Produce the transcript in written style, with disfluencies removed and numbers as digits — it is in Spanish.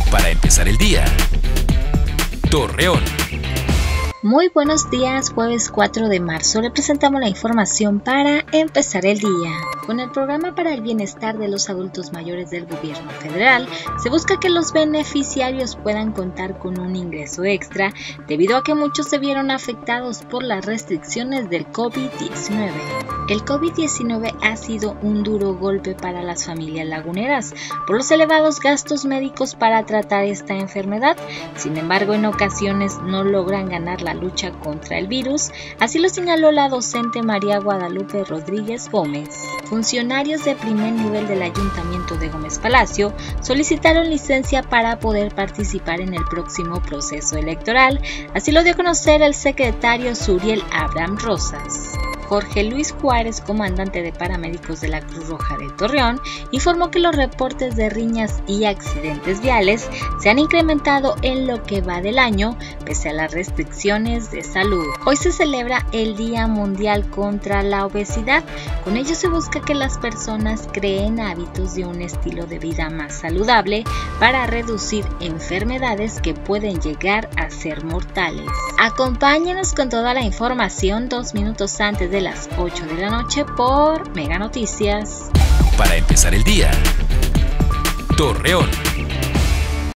Para empezar el día, Torreón. Muy buenos días, jueves 4 de marzo le presentamos la información para empezar el día. Con el programa para el bienestar de los adultos mayores del gobierno federal, se busca que los beneficiarios puedan contar con un ingreso extra debido a que muchos se vieron afectados por las restricciones del COVID-19. El COVID-19 ha sido un duro golpe para las familias laguneras por los elevados gastos médicos para tratar esta enfermedad. Sin embargo, en ocasiones no logran ganar la lucha contra el virus, así lo señaló la docente María Guadalupe Rodríguez Gómez. Funcionarios de primer nivel del Ayuntamiento de Gómez Palacio solicitaron licencia para poder participar en el próximo proceso electoral, así lo dio a conocer el secretario Suriel Abraham Rosas. Jorge Luis Juárez, comandante de paramédicos de la Cruz Roja de Torreón, informó que los reportes de riñas y accidentes viales se han incrementado en lo que va del año, pese a las restricciones de salud. Hoy se celebra el Día Mundial contra la Obesidad. Con ello se busca que las personas creen hábitos de un estilo de vida más saludable para reducir enfermedades que pueden llegar a ser mortales. Acompáñenos con toda la información 2 minutos antes de las 8 de la noche por Mega Noticias. Para empezar el día, Torreón.